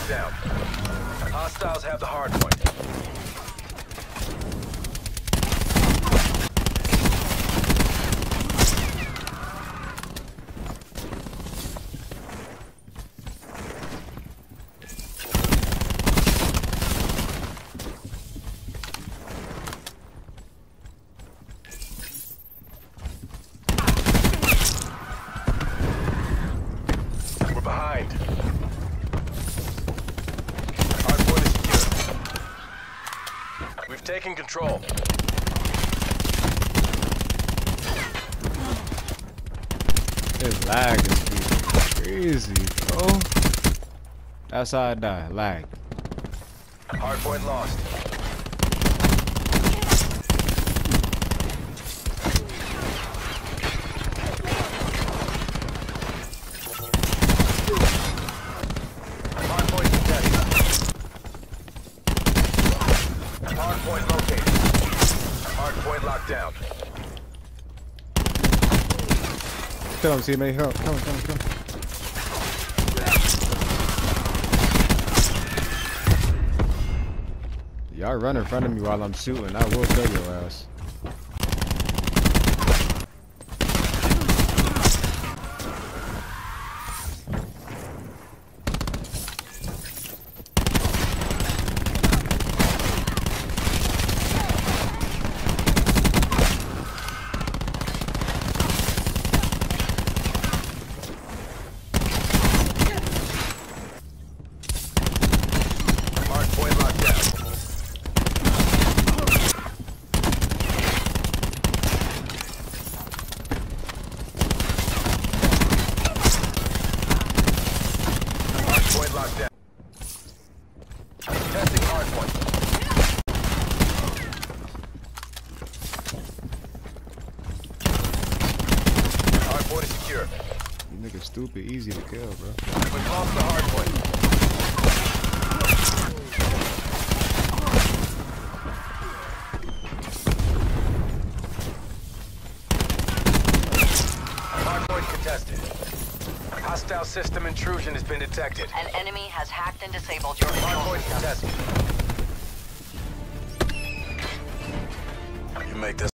down. Hostiles have the hard point. We're behind. Hardpoint is secure. We've taken control. This lag is crazy, bro. That's how I die. Lag. Hardpoint lost. Hardpoint contested. Hardpoint located. Hardpoint locked down. Kill him, teammate. Come. Y'all run in front of me while I'm shooting. I will kill your ass. Hardpoint locked down. Hardpoint locked down. Testing hardpoint. Hardpoint is secure. You niggas stupid, easy to kill, bro. We've lost the hardpoint. Hardpoint contested. Hostile system intrusion has been detected. An enemy has hacked and disabled your control Hardpoint system. contested. You make this